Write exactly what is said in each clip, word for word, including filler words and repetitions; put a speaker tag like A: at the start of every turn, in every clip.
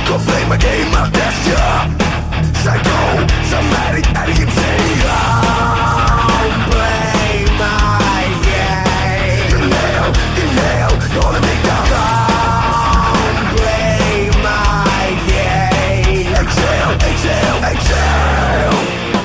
A: Go play my game, I'll test ya. Psycho, somatic, addict, insane. Go play my game. Inhale, inhale, gonna make down. Go play my game. Exhale, exhale, exhale.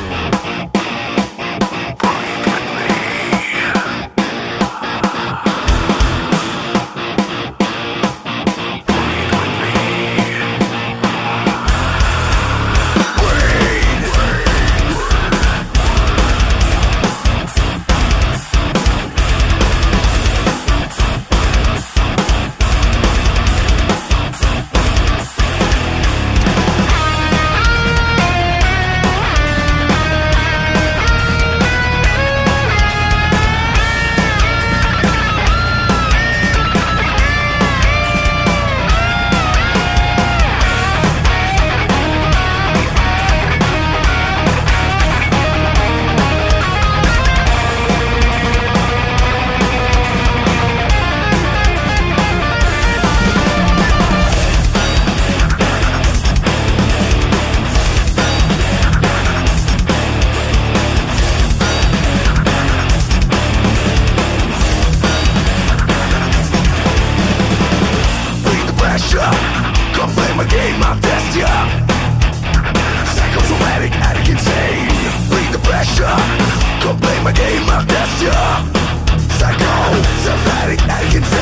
A: Come play my game, I'll test ya. Psychosomatic, addict, insane. Breathe the pressure. Come play my game, I'll test ya. Psycho, somatic, addict, insane.